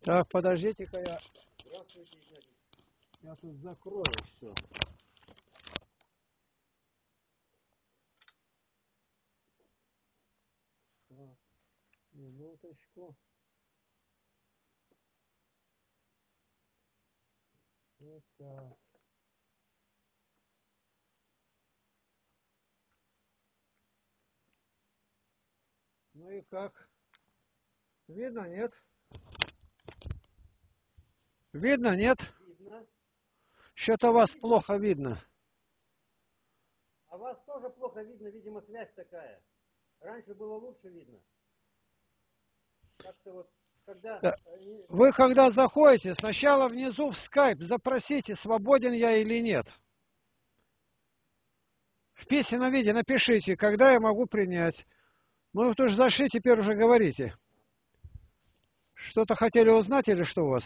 Так, подождите-ка я тут закрою все. Так, минуточку. Вот так. Ну и как? Видно, нет? Видно, нет? Видно. Что-то вас Видно. плохо видно. А вас тоже плохо видно, видимо, связь такая. Раньше было лучше видно. Как-то вот, когда... Да. Вы когда заходите, сначала внизу в скайп запросите, свободен я или нет. В письменном виде напишите, когда я могу принять. Ну, вы тоже зашли, теперь уже говорите. Что-то хотели узнать или что у вас?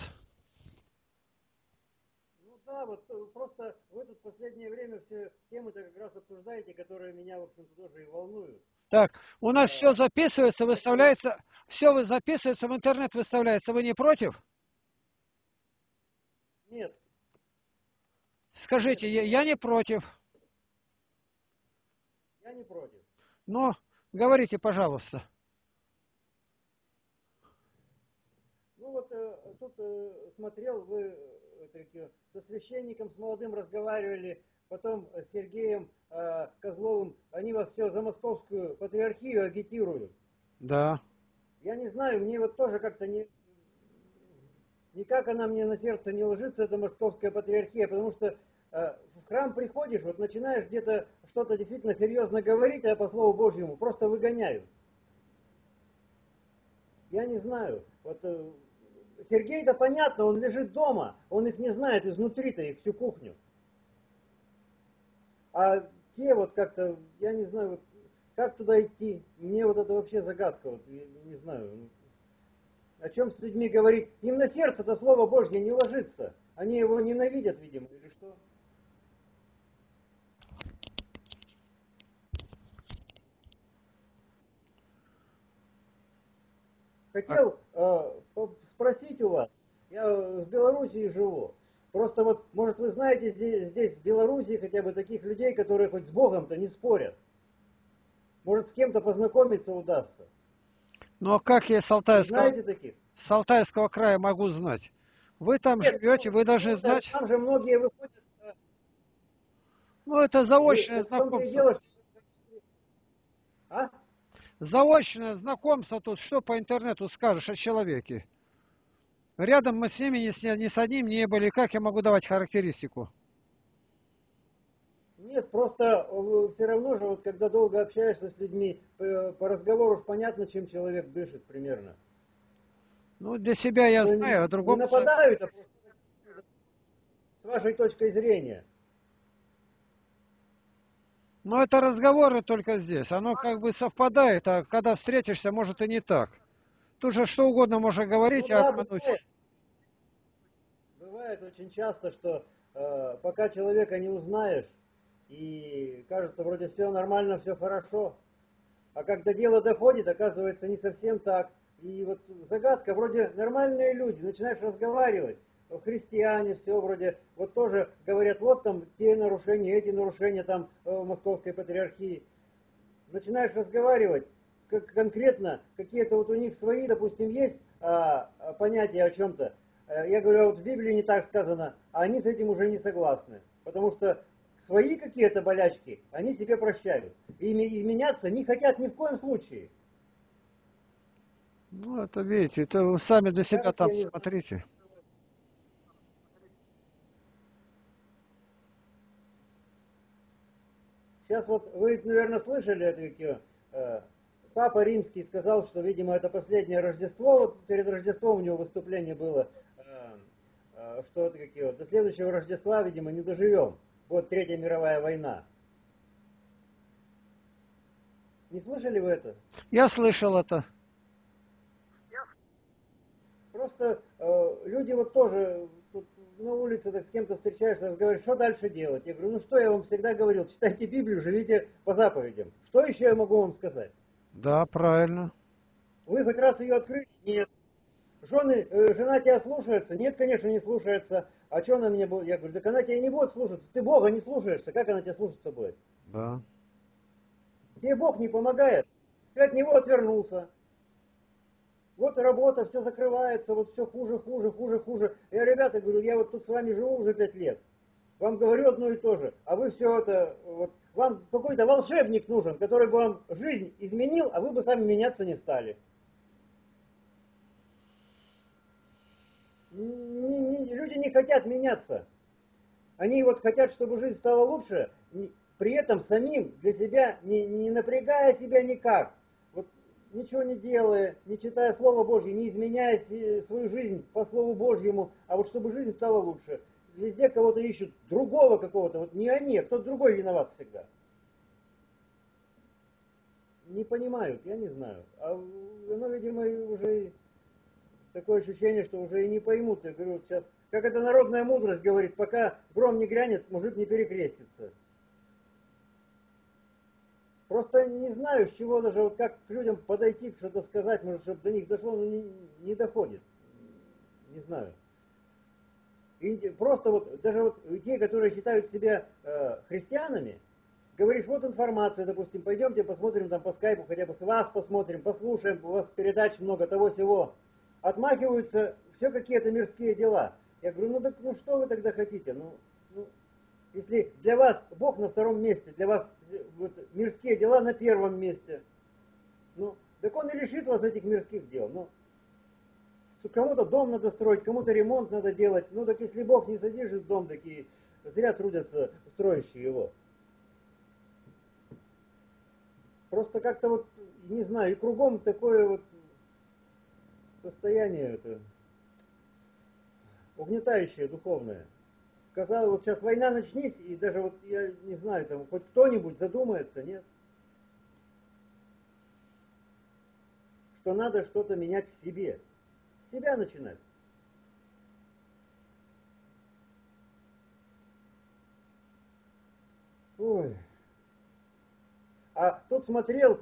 Ну да, вот просто вы тут в последнее время все темы-то как раз обсуждаете, которые меня, в общем-то, тоже и волнуют. Так, у нас все А, записывается, хотел... выставляется, все вы записывается, в интернет выставляется. Вы не против? Нет, нет, Скажите, не я не против. против. Я не против. Но говорите, пожалуйста. Ну вот тут смотрел, вы со священником, с молодым разговаривали, потом с Сергеем Козловым, они вас все за московскую патриархию агитируют. Да. Я не знаю, мне вот тоже как-то никак она мне на сердце не ложится, эта московская патриархия, потому что в храм приходишь, вот начинаешь где-то что-то действительно серьезно говорить, а по слову Божьему просто выгоняют. Я не знаю. Вот Сергей-то понятно, он лежит дома, он их не знает изнутри-то, их всю кухню. А те вот как-то, я не знаю, вот, как туда идти. Мне вот это вообще загадка, вот, я не знаю. О чем с людьми говорить? Им на сердце это слово Божье не ложится. Они его ненавидят, видимо, или что? А Хотел спросить у вас, я в Белоруссии живу. Просто вот, может, вы знаете здесь в Белоруссии хотя бы таких людей, которые хоть с Богом-то не спорят. Может, с кем-то познакомиться удастся. Ну а как я Вы знаете таких? С Алтайского края могу знать? Вы там Нет, живете, вы должны знать. там же многие выходят. Ну это заочное Вот в том-то и знакомство. дело, что... А? Заочное знакомство тут, что по интернету скажешь о человеке? Рядом мы с ними ни с одним не были. Как я могу давать характеристику? Нет, просто все равно же, вот когда долго общаешься с людьми, по разговору уж понятно, чем человек дышит примерно. Ну, для себя я Что знаю, а не другому... нападают, а просто с вашей точкой зрения. Но это разговоры только здесь. Оно как бы совпадает, а когда встретишься, может и не так. Тут же что угодно можно Ну говорить, а да, обмануть. бывает. Бывает очень часто, что пока человека не узнаешь, и кажется, вроде все нормально, все хорошо, а когда дело доходит, оказывается, не совсем так. И вот загадка, вроде нормальные люди, начинаешь разговаривать, христиане, все вроде, вот тоже говорят, вот там те нарушения, эти нарушения там Московской патриархии. Начинаешь разговаривать, как конкретно, какие-то вот у них свои, допустим, есть понятия о чем-то. Я говорю, а вот в Библии не так сказано, а они с этим уже не согласны. Потому что свои какие-то болячки они себе прощают. И меняться не хотят ни в коем случае. Ну, это видите, это вы сами для себя Кажется, там я не знаю. смотрите. Сейчас вот вы, наверное, слышали, Папа Римский сказал, что, видимо, это последнее Рождество, вот перед Рождеством у него выступление было, что это какие вот, до следующего Рождества, видимо, не доживем. Вот Третья мировая война. Не слышали вы это? Я слышал это. Просто люди вот тоже тут на улице так с кем-то встречаешься, разговариваешь, что дальше делать? Я говорю, ну что я вам всегда говорил, читайте Библию, живите по заповедям. Что еще я могу вам сказать? Да, правильно. Вы хоть раз ее открыли? Нет. Жена тебя слушается? Нет, конечно, не слушается. А что она меня будет? Я говорю, так она тебя не будет слушаться. Ты Бога не слушаешься. Как она тебя слушаться будет? Да. Тебе Бог не помогает. Ты от него отвернулся. Вот работа, все закрывается, вот все хуже, хуже, хуже, хуже. Я, ребята, говорю, я вот тут с вами живу уже 5 лет. Вам говорю одно и то же. А вы все это, вот, вам какой-то волшебник нужен, который бы вам жизнь изменил, а вы бы сами меняться не стали. Люди не хотят меняться. Они вот хотят, чтобы жизнь стала лучше, при этом самим для себя, не напрягая себя никак. Вот ничего не делая, не читая Слово Божье, не изменяя свою жизнь по Слову Божьему, а вот чтобы жизнь стала лучше. Везде кого-то ищут, другого какого-то, вот не они, а кто-то другой виноват всегда. Не понимают, я не знаю. А оно, видимо, уже такое ощущение, что уже и не поймут. Я говорю, сейчас, как это народная мудрость говорит, пока гром не грянет, мужик не перекрестится. Просто не знаю, с чего даже, вот как к людям подойти, что-то сказать, может, чтобы до них дошло, но не доходит. Не знаю. И просто вот, даже вот те, которые считают себя христианами, говоришь, вот информация, допустим, пойдемте посмотрим там по скайпу, хотя бы с вас посмотрим, послушаем, у вас передач много, того-сего. Отмахиваются все какие-то мирские дела. Я говорю, ну так ну что вы тогда хотите? Ну, если для вас Бог на втором месте, для вас вот, мирские дела на первом месте, ну, так он и лишит вас этих мирских дел. Ну, кому-то дом надо строить, кому-то ремонт надо делать. Ну, так если Бог не содержит дом, такие зря трудятся строящие его. Просто как-то вот, не знаю, и кругом такое вот состояние это угнетающее, духовное. Казалось, вот сейчас война начнись, и даже вот, я не знаю, там хоть кто-нибудь задумается, нет? Что надо что-то менять в себе. С себя начинать. Ой. А тут смотрел,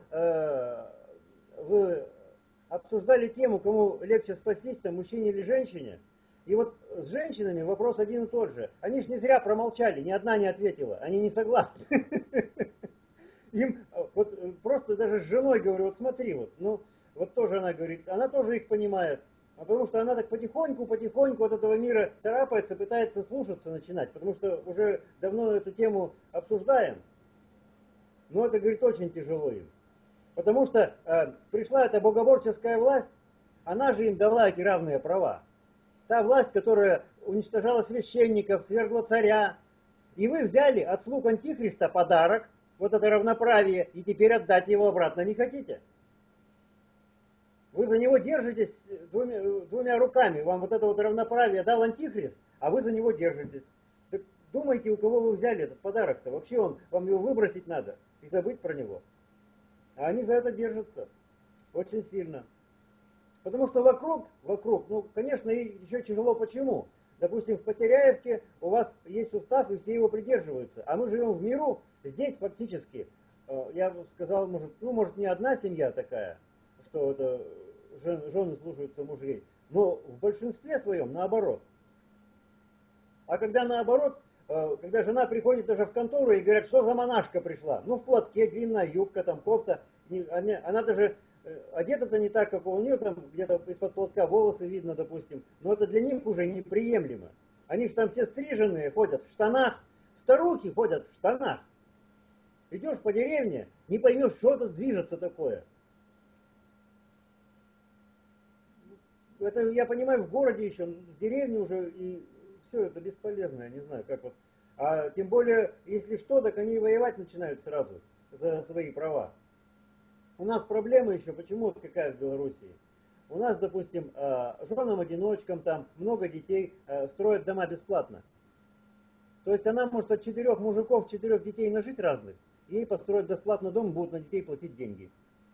вы обсуждали тему, кому легче спастись, там, мужчине или женщине. И вот с женщинами вопрос один и тот же. Они ж не зря промолчали, ни одна не ответила. Они не согласны. Им вот просто даже с женой говорю, вот смотри, вот, ну, вот тоже она говорит, она тоже их понимает. А потому что она так потихоньку от этого мира царапается, пытается слушаться начинать. Потому что уже давно эту тему обсуждаем. Но это, говорит, очень тяжело им. Потому что пришла эта богоборческая власть, она же им дала эти равные права. Та власть, которая уничтожала священников, свергла царя. И вы взяли от слуг Антихриста подарок, вот это равноправие, и теперь отдать его обратно не хотите. Вы за него держитесь двумя руками. Вам вот это вот равноправие дал Антихрист, а вы за него держитесь. Так думайте, у кого вы взяли этот подарок-то. Вообще вам его выбросить надо и забыть про него. А они за это держатся очень сильно. Потому что вокруг, ну, конечно, и еще тяжело почему. Допустим, в Потеряевке у вас есть устав, и все его придерживаются. А мы живем в миру, здесь фактически, я бы сказал, может не одна семья такая, что это жены слушаются мужей, но в большинстве своем наоборот. А когда наоборот, когда жена приходит даже в контору и говорят, что за монашка пришла? Ну, в платке, длинная юбка, там, кофта. Она даже одета-то не так, как у нее там где-то из-под платка волосы видно, допустим. Но это для них уже неприемлемо. Они же там все стриженные, ходят в штанах. Старухи ходят в штанах. Идешь по деревне, не поймешь, что это движется такое. Это, я понимаю, в городе еще, в деревне уже, и все это бесполезно, я не знаю, как вот. А тем более, если что, так они воевать начинают сразу за свои права. У нас проблема еще, почему вот какая в Белоруссии? У нас, допустим, женам-одиночкам там много детей строят дома бесплатно. То есть она может от 4 мужиков, 4 детей нажить разных, и ей построят бесплатно дом, будут на детей платить деньги.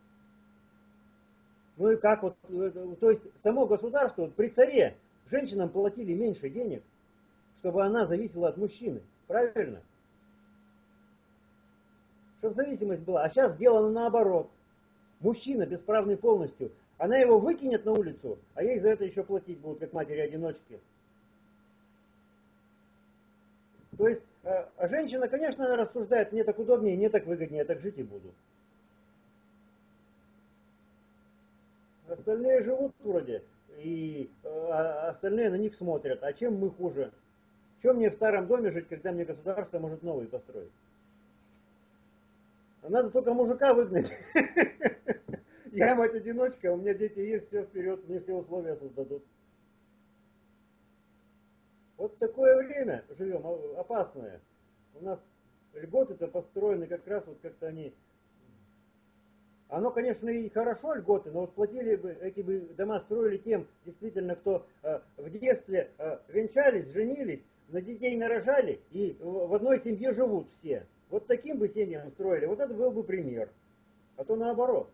Ну и как вот, то есть само государство вот при царе женщинам платили меньше денег, чтобы она зависела от мужчины. Правильно? Чтобы зависимость была. А сейчас сделано наоборот. Мужчина бесправный полностью. Она его выкинет на улицу, а ей за это еще платить будут, как матери-одиночки. То есть, а женщина, конечно, она рассуждает, мне так удобнее, мне так выгоднее, я так жить и буду. Остальные живут вроде, и остальные на них смотрят. А чем мы хуже? Чем мне в старом доме жить, когда мне государство может новый построить? Надо только мужика выгнать. Я мать-одиночка, у меня дети есть, все вперед, мне все условия создадут. Вот такое время живем, опасное. У нас льготы-то построены как раз вот как-то они... Оно, конечно, и хорошо, льготы, но вот платили бы, эти бы дома строили тем, действительно, кто в детстве венчались, женились, на детей нарожали и в одной семье живут все. Вот таким бы семьям строили, вот это был бы пример. А то наоборот.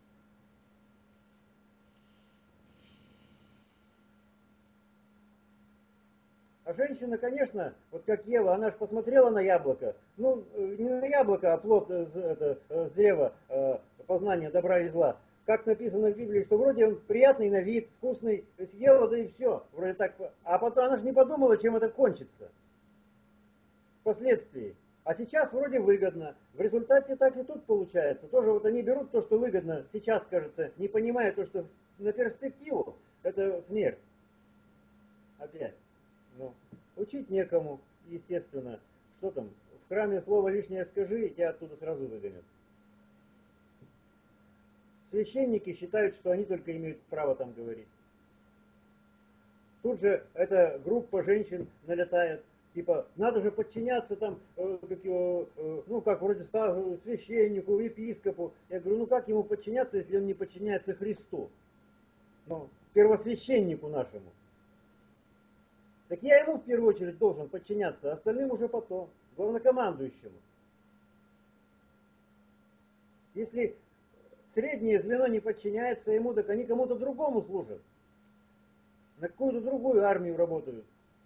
А женщина, конечно, вот как Ева, она же посмотрела на яблоко. Ну, не на яблоко, а плод с древа познания добра и зла. Как написано в Библии, что вроде он приятный на вид, вкусный, съела, да и все. Вроде так. А потом она же не подумала, чем это кончится. Впоследствии. А сейчас вроде выгодно. В результате так и тут получается. Тоже вот они берут то, что выгодно сейчас, кажется, не понимая то, что на перспективу это смерть. Опять. Ну, учить некому, естественно. Что там? В храме слово лишнее скажи, и тебя оттуда сразу выгонят. Священники считают, что они только имеют право там говорить. Тут же эта группа женщин налетает. Типа, надо же подчиняться там, ну как вроде священнику, епископу. Я говорю, ну как ему подчиняться, если он не подчиняется Христу? Ну, первосвященнику нашему. Так я ему в первую очередь должен подчиняться, а остальным уже потом, главнокомандующему. Если среднее звено не подчиняется ему, так они кому-то другому служат. На какую-то другую армию работают.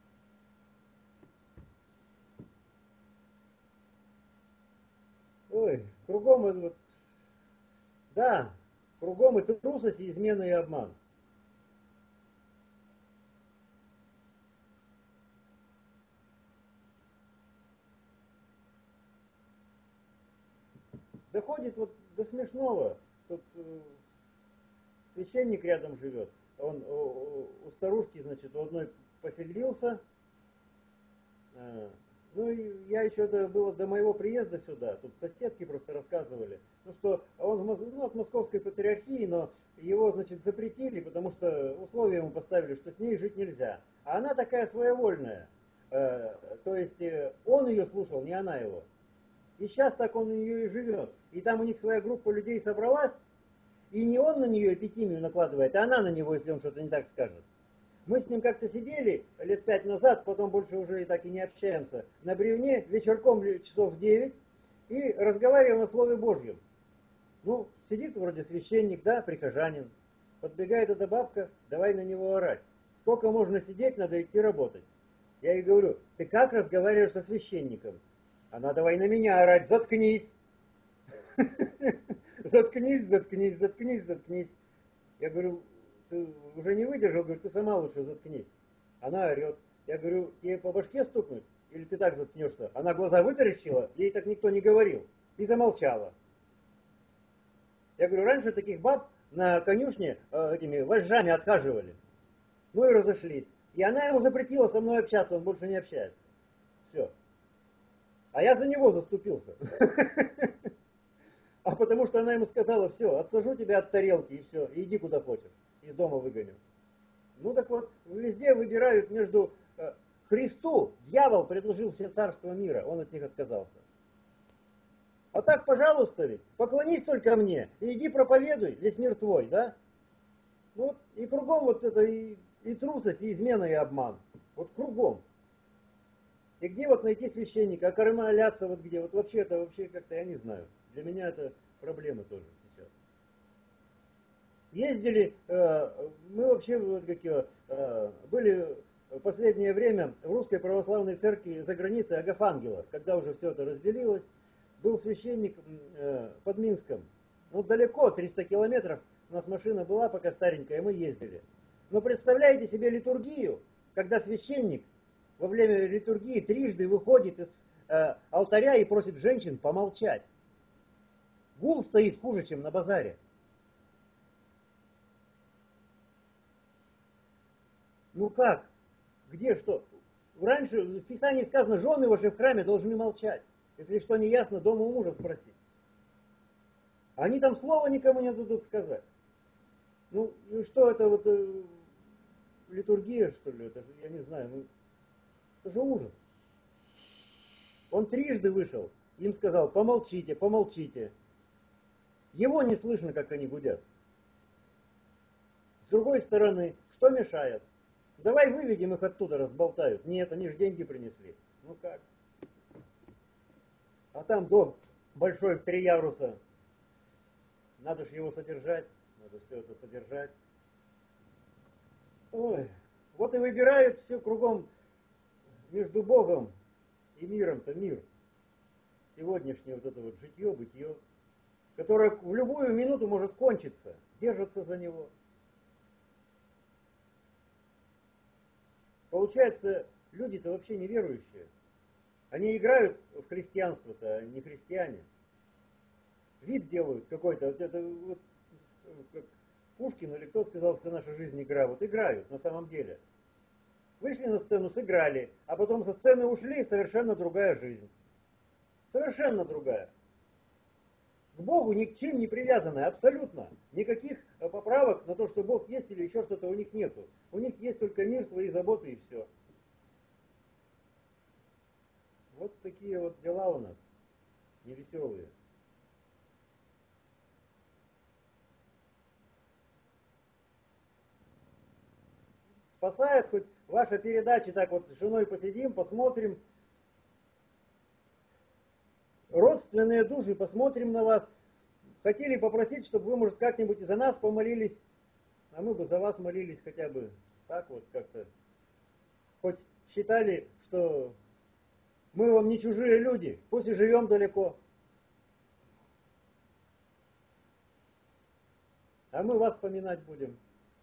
Ой, кругом вот, да, кругом и трусость, и измена, и обман. Доходит вот до смешного. Тут священник рядом живет. Он у старушки, значит, у одной поселился. Ну и я еще, это было до моего приезда сюда, тут соседки просто рассказывали, ну что он от московской патриархии, но его, значит, запретили, потому что условия ему поставили, что с ней жить нельзя. А она такая своевольная, то есть он ее слушал, не она его. И сейчас так он у нее и живет. И там у них своя группа людей собралась, и не он на нее эпитимию накладывает, а она на него, если он что-то не так скажет. Мы с ним как-то сидели лет 5 назад, потом больше уже и так и не общаемся, на бревне вечерком часов в 9 и разговариваем о Слове Божьем. Ну, сидит вроде священник, да, прихожанин. Подбегает эта бабка, давай на него орать. Сколько можно сидеть, надо идти работать. Я ей говорю, ты как разговариваешь со священником? Она, давай на меня орать, заткнись. Заткнись, заткнись, заткнись, заткнись. Я говорю, ты уже не выдержал, говорю, ты сама лучше заткнись. Она орет. Я говорю, тебе по башке стукнуть? Или ты так заткнешься? Она глаза вытаращила, ей так никто не говорил. И замолчала. Я говорю, раньше таких баб на конюшне этими вожжами отхаживали. Ну и разошлись. И она ему запретила со мной общаться, он больше не общается. Все. А я за него заступился. А потому что она ему сказала, все, отсажу тебя от тарелки и все, иди куда хочешь. Из дома выгоню. Ну так вот, везде выбирают между Христу. Дьявол предложил все царства мира, он от них отказался. А так, пожалуйста, ведь, поклонись только мне, и иди проповедуй, весь мир твой, да? Ну вот, и кругом вот это и трусость, и измена, и обман. Вот кругом. И где вот найти священника, окормляться вот где? Вот вообще это вообще как-то я не знаю. Для меня это проблема тоже сейчас. Ездили, мы вообще вот какие, были в последнее время в Русской Православной Церкви за границей Агафангела, когда уже все это разделилось. Был священник под Минском, ну далеко, 300 километров, У нас машина была пока старенькая, мы ездили. Но представляете себе литургию, когда священник во время литургии трижды выходит из алтаря и просит женщин помолчать. Гул стоит хуже, чем на базаре. Ну как? Где что? Раньше в Писании сказано, жены ваши в храме должны молчать. Если что не ясно, дома у мужа спросить. Они там слова никому не дадут сказать. Ну, и что это вот литургия, что ли? Это, я не знаю, ну, это же ужас. Он трижды вышел, им сказал, помолчите, помолчите. Его не слышно, как они гудят. С другой стороны, что мешает? Давай выведем их оттуда, разболтают. Нет, они же деньги принесли. Ну как? А там дом большой в 3 яруса. Надо же его содержать. Надо все это содержать. Ой. Вот и выбирают все кругом между Богом и миром-то мир. Сегодняшнее вот это вот житье, бытие, которое в любую минуту может кончиться. Держатся за него. Получается, люди-то вообще неверующие. Они играют в христианство-то, а не христиане. Вид делают какой-то. Вот это вот, как Пушкин или кто сказал, вся наша жизнь игра. Вот играют на самом деле. Вышли на сцену, сыграли, а потом со сцены ушли, совершенно другая жизнь. Совершенно другая. К Богу ни к чем не привязанная, абсолютно. Никаких поправок на то, что Бог есть или еще что-то у них нету. У них есть только мир, свои заботы и все. Вот такие вот дела у нас, невеселые. Спасает хоть ваша передача, так вот с женой посидим, посмотрим. Родственные души, посмотрим на вас. Хотели попросить, чтобы вы, может, как-нибудь и за нас помолились, а мы бы за вас молились хотя бы так вот как-то. Хоть считали, что мы вам не чужие люди, пусть и живем далеко. А мы вас поминать будем,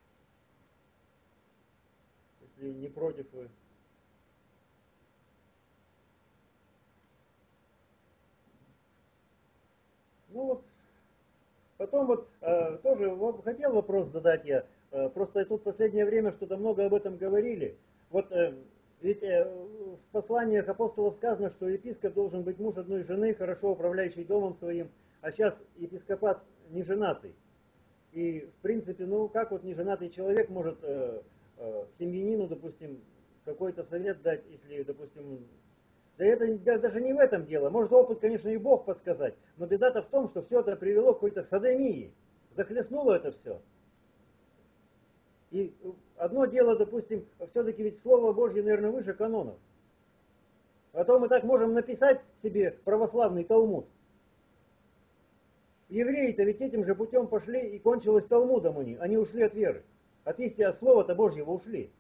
если не против вы. Ну вот, потом вот тоже хотел вопрос задать я. Просто тут в последнее время что-то много об этом говорили. Вот ведь в посланиях апостолов сказано, что епископ должен быть муж одной жены, хорошо управляющий домом своим, а сейчас епископат не женатый. И в принципе, ну как вот неженатый человек может семьянину, допустим, какой-то совет дать, если, допустим, да это даже не в этом дело. Может опыт, конечно, и Бог подсказать, но беда-то в том, что все это привело к какой-то содомии. Захлестнуло это все. И одно дело, допустим, все-таки ведь Слово Божье, наверное, выше канонов. А то мы так можем написать себе православный Талмуд. Евреи-то ведь этим же путем пошли и кончилось Талмудом у них. Они ушли от веры. От истины, от Слова-то Божьего ушли.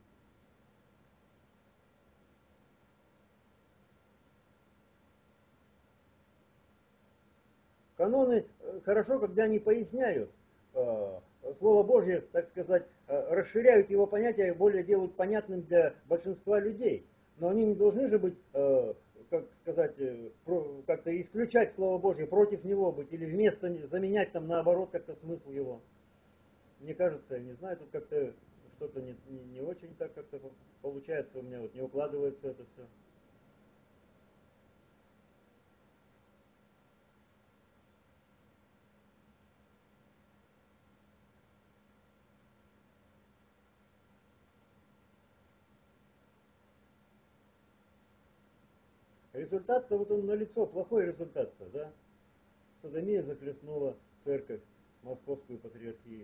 Каноны хорошо, когда они поясняют Слово Божье, так сказать, расширяют его понятия, более делают понятным для большинства людей. Но они не должны же быть, как сказать, как-то исключать Слово Божье, против него быть, или вместо, заменять там наоборот как-то смысл его. Мне кажется, я не знаю, тут как-то что-то не очень так как-то получается у меня, вот не укладывается это все. Результат-то вот он налицо, плохой результат-то, да? Содомия захлестнула церковь, московскую патриархию.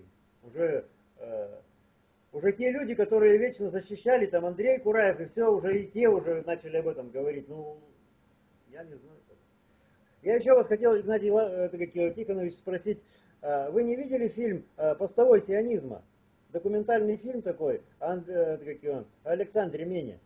Уже те люди, которые вечно защищали, там Андрей Кураев и все, уже и те уже начали об этом говорить. Ну, я не знаю. Я еще вас хотел, Игнатий Тихонович, спросить, вы не видели фильм «Постовой сионизма»? Документальный фильм такой, Александре Мене.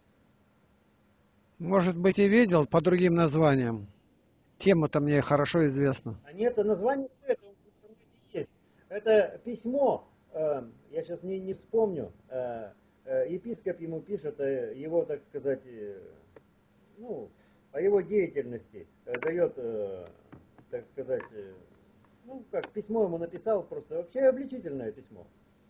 Может быть, и видел по другим названиям. Тема-то мне хорошо известна. А нет, название это в интернете есть. Это письмо, я сейчас не вспомню, епископ ему пишет, его, так сказать, ну, о его деятельности, дает, так сказать, ну, как письмо ему написал, просто вообще обличительное письмо.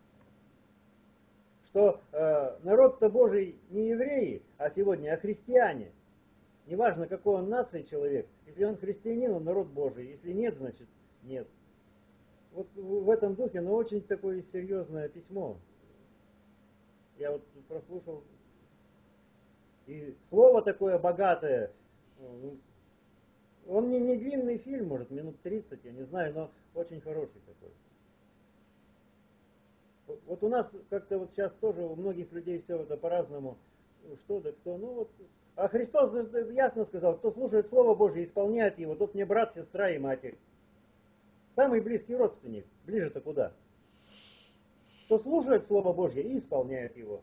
Что народ-то Божий не евреи, а сегодня, а христиане. Неважно, какой он нации человек, если он христианин, он народ Божий, если нет, значит нет. Вот в этом духе, но очень такое серьезное письмо. Я вот прослушал, и слово такое богатое. Он не длинный фильм, может, минут 30, я не знаю, но очень хороший такой. Вот у нас как-то вот сейчас тоже у многих людей все это по-разному. Что да кто, ну вот. А Христос ясно сказал, кто слушает Слово Божье, исполняет его, тот мне брат, сестра и матерь. Самый близкий родственник. Ближе-то куда? Кто слушает Слово Божье и исполняет его.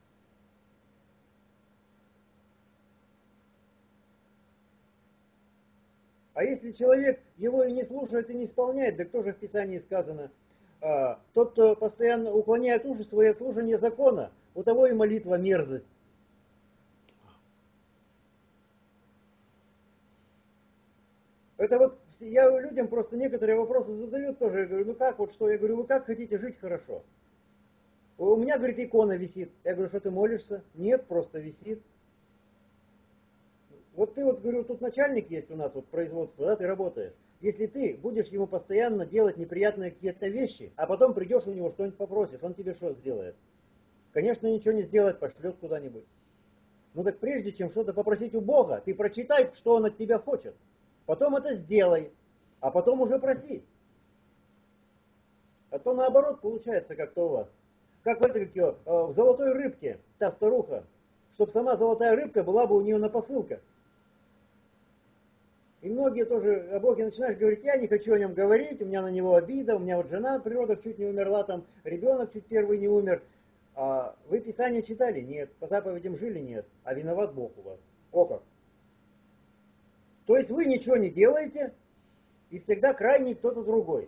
А если человек его и не слушает, и не исполняет, да кто же в Писании сказано? Тот, кто постоянно уклоняет уши свои от слушания закона, у того и молитва мерзость. Это вот я людям просто некоторые вопросы задаю тоже. Я говорю, ну как, вот что? Я говорю, вы как хотите жить хорошо? У меня, говорит, икона висит. Я говорю, что ты молишься? Нет, просто висит. Вот ты вот, говорю, тут начальник есть у нас, вот производство, да, ты работаешь. Если ты будешь ему постоянно делать неприятные какие-то вещи, а потом придешь у него что-нибудь попросишь, он тебе что сделает? Конечно, ничего не сделает, пошлет куда-нибудь. Ну так прежде чем что-то попросить у Бога, ты прочитай, что Он от тебя хочет. Потом это сделай, а потом уже проси. А то наоборот получается как-то у вас. Как в этой, в золотой рыбке, та старуха, чтобы сама золотая рыбка была бы у нее на посылках. И многие тоже о Боге начинаешь говорить, я не хочу о нем говорить, у меня на него обида, у меня вот жена при родах чуть не умерла, там ребенок чуть первый не умер. А вы Писание читали? Нет. По заповедям жили? Нет. А виноват Бог у вас. О как. То есть вы ничего не делаете, и всегда крайний кто-то другой.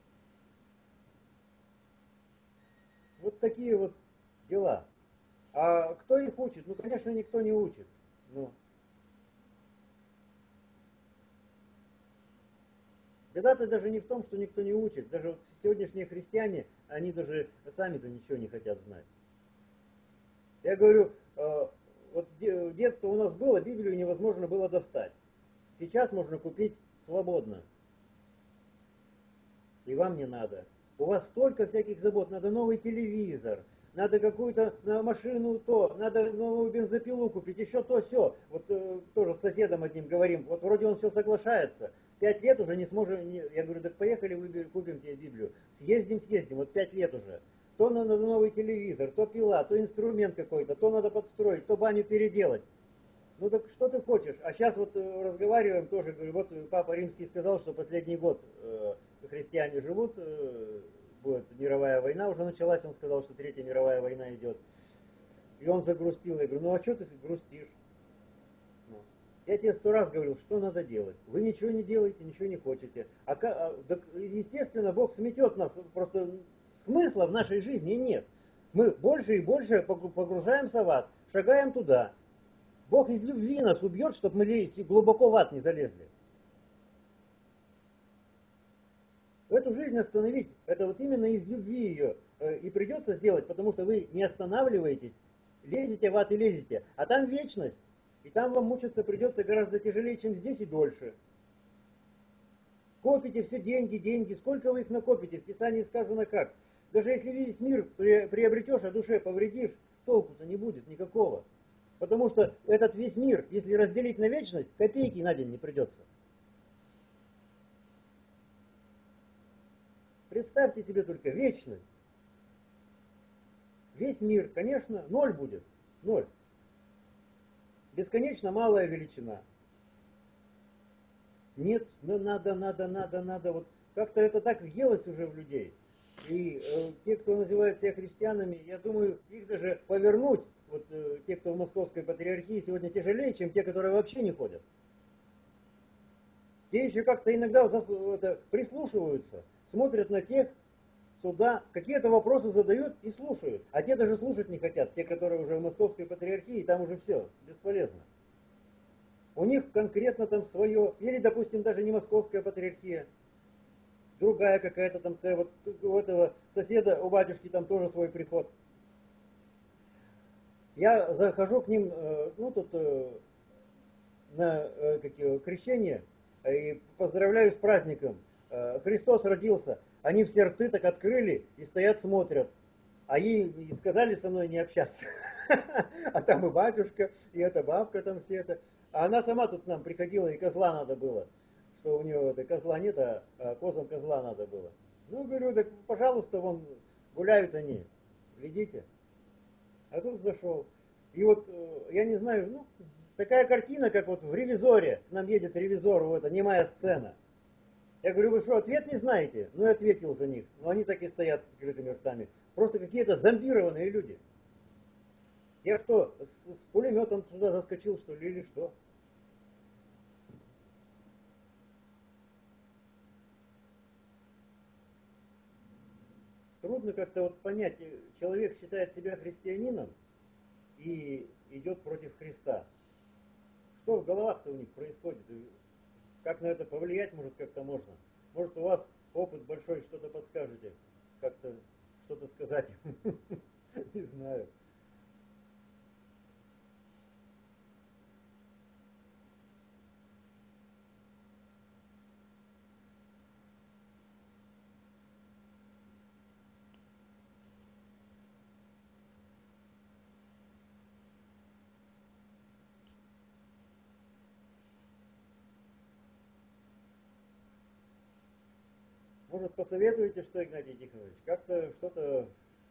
Вот такие вот дела. А кто их учит? Ну, конечно, никто не учит. Ну. Беда-то даже не в том, что никто не учит. Даже вот сегодняшние христиане, они даже сами-то ничего не хотят знать. Я говорю, вот детство у нас было, Библию невозможно было достать. Сейчас можно купить свободно. И вам не надо. У вас столько всяких забот. Надо новый телевизор, надо какую-то машину то, надо новую бензопилу купить, еще то все. Вот тоже с соседом одним говорим, вот вроде он все соглашается. 5 лет уже не сможем, я говорю, так поехали, купим тебе Библию. Съездим, вот 5 лет уже. То надо новый телевизор, то пила, то инструмент какой-то, то надо подстроить, то баню переделать. Ну так что ты хочешь? А сейчас вот разговариваем тоже, говорю, вот Папа Римский сказал, что последний год христиане живут, будет мировая война уже началась, он сказал, что Третья мировая война идет. И он загрустил, я говорю, ну а что ты грустишь? Ну, я тебе 100 раз говорил, что надо делать. Вы ничего не делаете, ничего не хотите. Так, естественно, Бог сметет нас, просто смысла в нашей жизни нет. Мы больше и больше погружаемся в ад, шагаем туда. Бог из любви нас убьет, чтобы мы глубоко в ад не залезли. Эту жизнь остановить, это вот именно из любви ее и придется сделать, потому что вы не останавливаетесь, лезете в ад и лезете, а там вечность, и там вам мучиться придется гораздо тяжелее, чем здесь и дольше. Копите все деньги, деньги, сколько вы их накопите, в Писании сказано как. Даже если весь мир приобретешь, а душе повредишь, толку-то не будет никакого. Потому что этот весь мир, если разделить на вечность, копейки на день не придется. Представьте себе только вечность. Весь мир, конечно, ноль будет. Ноль. Бесконечно малая величина. Нет, надо. Вот как-то это так въелось уже в людей. И те, кто называет себя христианами, я думаю, их даже повернуть, вот те, кто в Московской патриархии, сегодня тяжелее, чем те, которые вообще не ходят. Те еще как-то иногда прислушиваются, смотрят на тех, сюда, какие-то вопросы задают и слушают. А те даже слушать не хотят, те, которые уже в Московской патриархии, там уже все, бесполезно. У них конкретно там свое, или, допустим, даже не Московская патриархия, другая какая-то там цель. Вот у этого соседа, у батюшки там тоже свой приход. Я захожу к ним, ну тут на крещение и поздравляю с праздником. Христос родился. Они все рты так открыли и стоят смотрят. А ей сказали со мной не общаться. А там и батюшка, и эта бабка там все это. А она сама тут к нам приходила, и козла надо было. Что у нее это, козла нет, а козам козла надо было. Ну, говорю, так пожалуйста, вон гуляют они, ведите. А тут зашел. И вот, я не знаю, ну, такая картина, как вот в «Ревизоре». К нам едет ревизор, вот это, немая сцена. Я говорю, вы что, ответ не знаете? Ну, я ответил за них. Но они так и стоят с открытыми ртами. Просто какие-то зомбированные люди. Я что, с пулеметом туда заскочил, что ли, или что? Трудно как-то вот понять, человек считает себя христианином и идет против Христа. Что в головах-то у них происходит? Как на это повлиять, может, как-то можно? Может, у вас опыт большой, что-то подскажете? Как-то что-то сказать? Не знаю. Может, посоветуете, что, Игнатий Тихонович? Как-то что-то...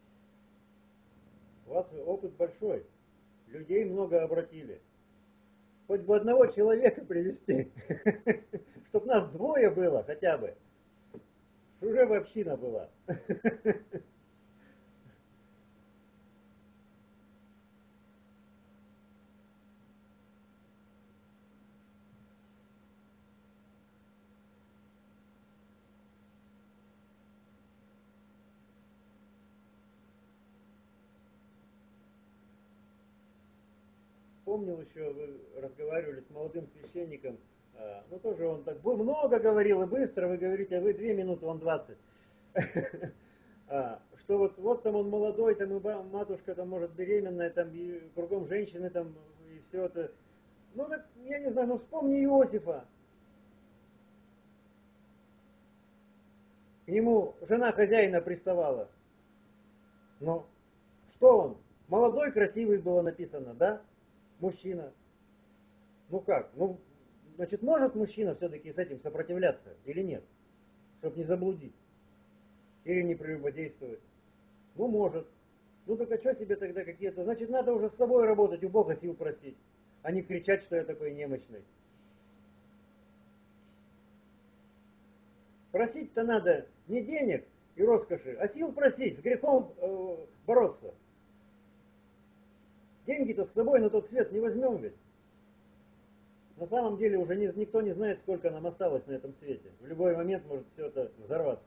У вас опыт большой. Людей много обратили. Хоть бы одного человека привести. Чтоб нас двое было хотя бы. Уже бы община была. Помнил еще, вы разговаривали с молодым священником, ну тоже он так много говорил и быстро, вы говорите, а вы 2 минуты, он 20. Что вот там он молодой, там и матушка там может беременная, там и кругом женщины там, и все это. Ну так, я не знаю, ну вспомни Иосифа. К нему жена хозяина приставала. Ну, что он? Молодой, красивый было написано, да? Мужчина. Ну как? Ну, значит, может мужчина все-таки с этим сопротивляться или нет? Чтобы не заблудить. Или не прелюбодействовать. Ну, может. Ну, так а что себе тогда какие-то... Значит, надо уже с собой работать, у Бога сил просить. А не кричать, что я такой немощный. Просить-то надо не денег и роскоши, а сил просить, с грехом бороться. Деньги-то с собой на тот свет не возьмем ведь. На самом деле уже никто не знает, сколько нам осталось на этом свете. В любой момент может все это взорваться.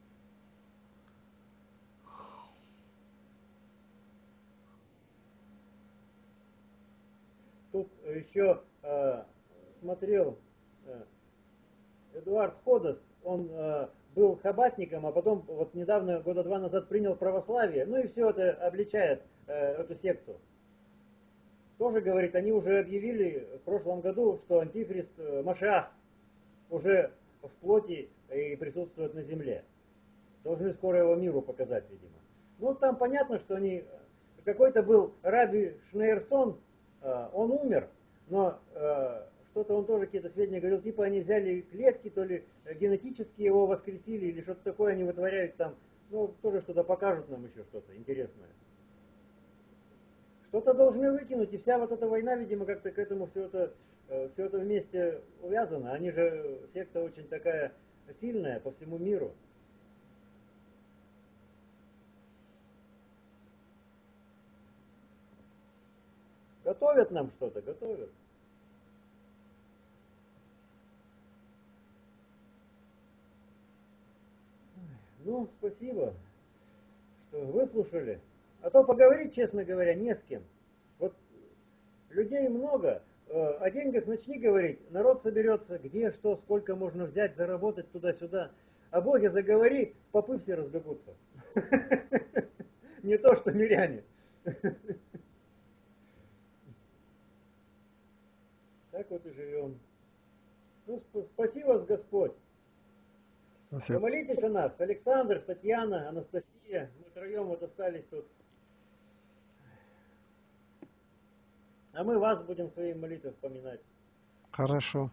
Тут еще смотрел Эдуард Ходос, он был хабатником, а потом вот недавно, года 2 назад, принял православие, ну и все это обличает эту секту. Тоже говорит, они уже объявили в прошлом году, что антихрист Машиах уже в плоти и присутствует на земле. Должны скоро его миру показать, видимо. Ну, там понятно, что они... Какой-то был Раби Шнейрсон, он умер, но что-то он тоже какие-то сведения говорил, типа они взяли клетки, то ли генетически его воскресили, или что-то такое они вытворяют там. Ну, тоже что-то покажут нам еще что-то интересное. Что-то должны выкинуть, и вся вот эта война, видимо, как-то к этому все это вместе увязано. Они же, секта очень такая сильная по всему миру. Готовят нам что-то, готовят. Ну, спасибо, что выслушали. А то поговорить, честно говоря, не с кем. Вот людей много, о деньгах начни говорить, народ соберется, где, что, сколько можно взять, заработать туда-сюда. О Боге заговори, попы все разбегутся. Не то, что миряне. Так вот и живем. Ну, спасибо, Господь. Спасибо. Помолитесь о нас. Александр, Татьяна, Анастасия. Мы втроем вот остались тут. А мы вас будем в своей молитве вспоминать. Хорошо.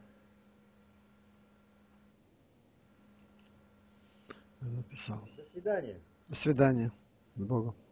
Я написал. До свидания. До свидания. С Богом.